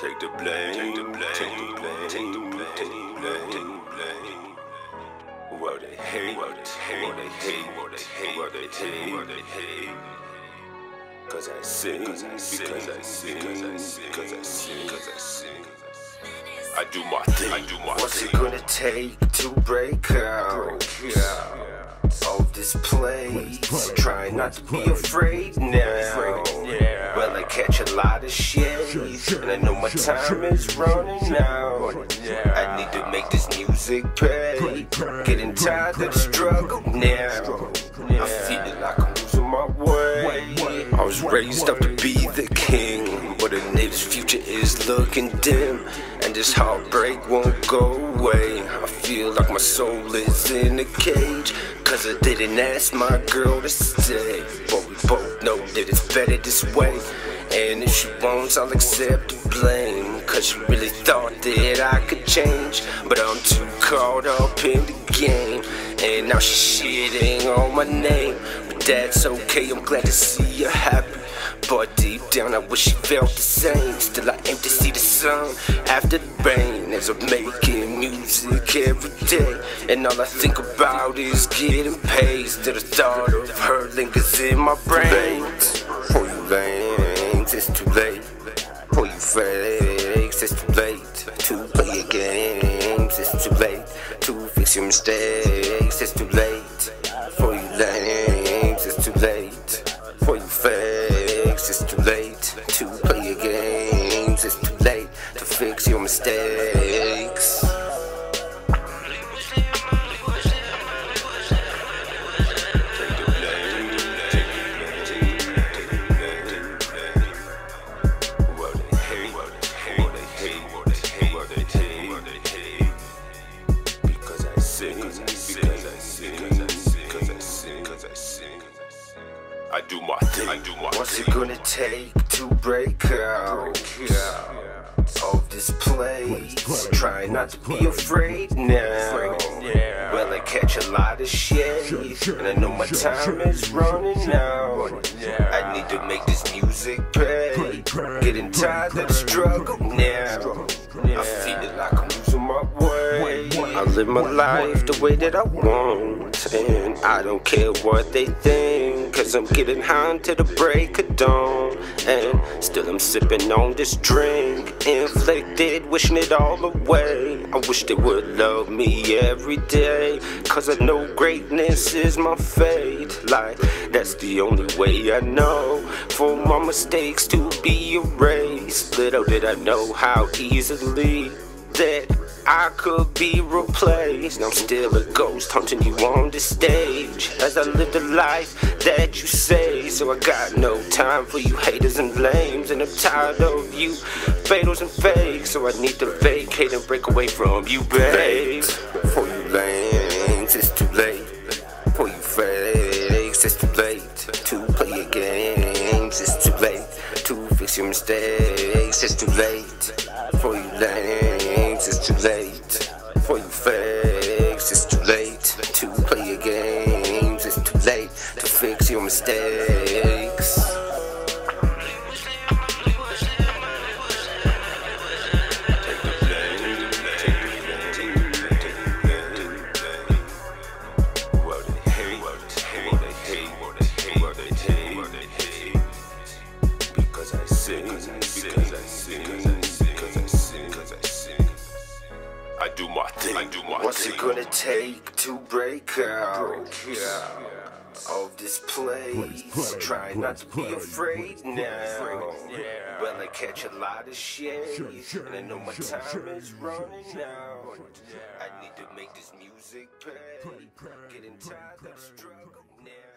Take the blame, take the blame, take the blame, take the blame, take the blame, take the blame. What they hate, what they hate, what they hate, what they hate, what they hate, what they hate. Cause I sing, because I sing, because I sing, because I sing, because I sing, because I sing. I do my thing, I do my thing. What's it gonna take to break out of this place? Try not to be afraid now. Well, I catch a lot of shit, and I know my time is running out. I need to make this music pay. Getting tired of the struggle now. I feel like I'm losing my way. I was raised up to be the king, but a nigga's future is looking dim, and this heartbreak won't go away. I feel like my soul is in a cage, cause I didn't ask my girl to stay. But we both know that it's better this way, and if she won't, I'll accept the blame. Cause she really thought that I could change, but I'm too caught up in the game, and now she's shitting on my name. But that's okay, I'm glad to see her happy, but deep down I wish she felt the same. Still I aim to see the sun after the rain, as I'm making music every day, and all I think about is getting paid. Still the thought of her lingers in my brain. For you lames, it's too late. For you fakes, it's too late. To play your games, it's too late. To fix your mistakes, it's too late. For you lames, it's too late. For you fakes, it's too late. To play your games, it's too late. To fix your mistakes. I do my thing, I do my thing. What's it gonna take to break out of this place? Try not to be afraid now. Well, I catch a lot of shit, and I know my time is running out. I need to make this music pay. Getting tired of the struggle now. I feel like I'm losing my way. I live my life the way that I want, and I don't care what they think, cause I'm getting high until the break of dawn, and still I'm sipping on this drink, inflicted, wishing it all away. I wish they would love me every day, cause I know greatness is my fate. Like, that's the only way I know for my mistakes to be erased. Little did I know how easily that I could be replaced. I'm still a ghost haunting you on the stage, as I live the life that you say. So I got no time for you haters and lames, and I'm tired of you fatals and fakes. So I need to vacate and break away from you, babe. For you lames, it's too late. For you fakes, it's too late. To play your games, it's too late. To fix your mistakes, it's too late. For you lames, it's too late. For you fakes, it's too late. To play your games, it's too late. To fix your mistakes. I do my thing, I do my thing. What's it gonna take to break out of this place? Try not to be afraid now. Well, I catch a lot of shit, and I know my time is running out. I need to make this music pay. Getting tired of the struggle now.